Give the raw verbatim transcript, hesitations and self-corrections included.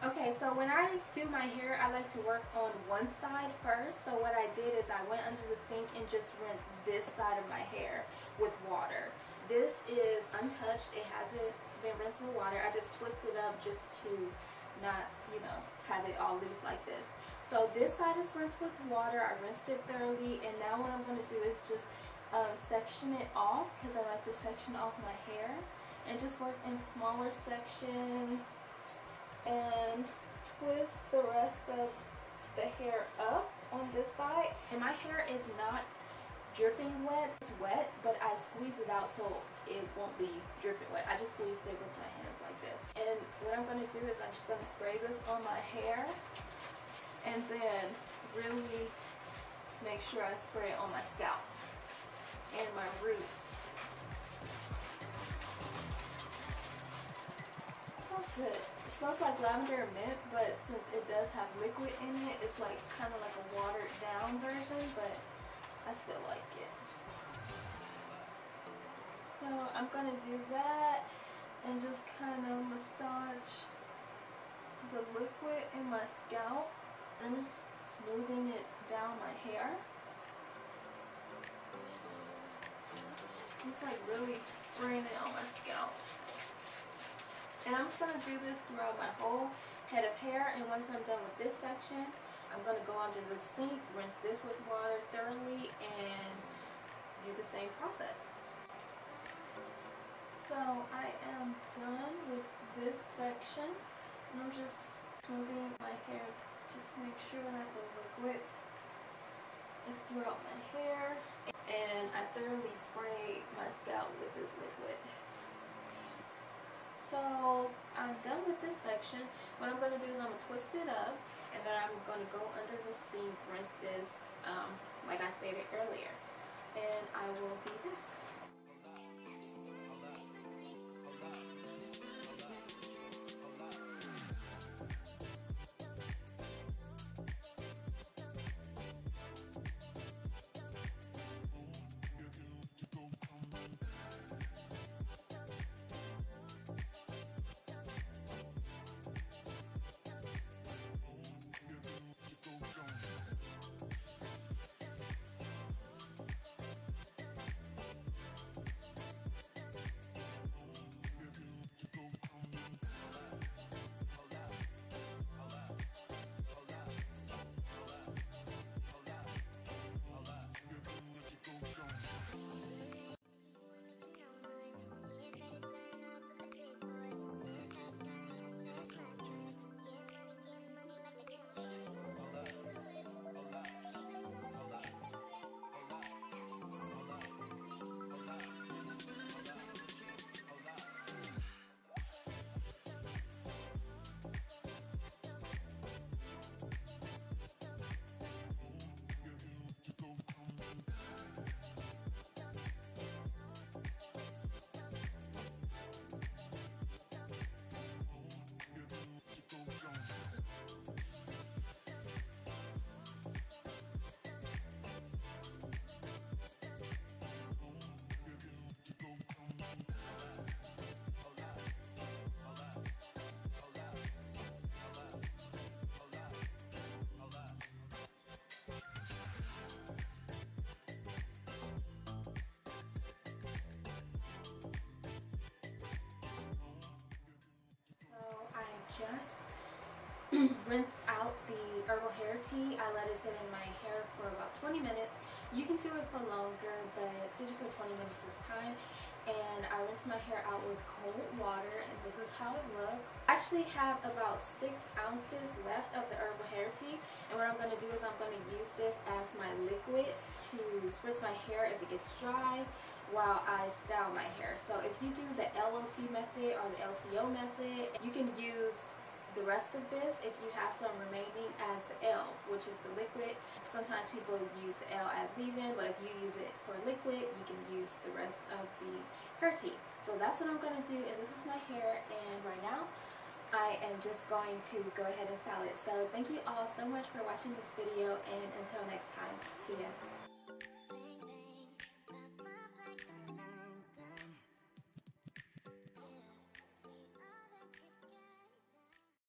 Okay, so when I do my hair, I like to work on one side first. So what I did is I went under the sink and just rinsed this side of my hair with water. This is untouched. It hasn't been rinsed with water. I just twisted up just to not, you know, have it all loose like this. So this side is rinsed with water. I rinsed it thoroughly, and now what I'm going to do is just um, section it off, because I like to section off my hair and just work in smaller sections and twist the rest of the hair up on this side. And my hair is not dripping wet, it's wet, but I squeeze it out so it won't be dripping wet. I just squeezed it with my hands like this. And what I'm going to do is I'm just going to spray this on my hair and then really make sure I spray it on my scalp and my roots. It smells good. It smells like lavender and mint, but since it does have liquid in it, it's like kind of like a watered down version, but I still like it. So I'm going to do that and just kind of massage the liquid in my scalp. And I'm just smoothing it down my hair. Just like really spraying it on my scalp. And I'm just going to do this throughout my whole head of hair. And once I'm done with this section, I'm going to go under the sink, rinse this with water thoroughly, and do the same process. So I am done with this section, and I'm just smoothing my hair just to make sure that the liquid is throughout my hair. And I thoroughly spray my scalp with this liquid. So I'm done with this section. What I'm going to do is I'm going to twist it up, and then I'm going to go under the sink, rinse this um, like I stated earlier, and I will be back. Just rinse out the herbal hair tea. I let it sit in my hair for about twenty minutes. You can do it for longer, but I did it for twenty minutes this time. And I rinse my hair out with cold water, and this is how it looks. I actually have about six ounces left of the herbal hair tea, and what I'm going to do is I'm going to use this as my liquid to spritz my hair if it gets dry while I style my hair. So if you do the L O C method or the L C O method, you can use the rest of this if you have some remaining as the L, which is the liquid. Sometimes people use the L as leave-in, but if you use it for liquid, you can use the rest of the hair tea. So that's what I'm going to do, and this is my hair, and right now I am just going to go ahead and style it. So thank you all so much for watching this video, and until next time, see ya.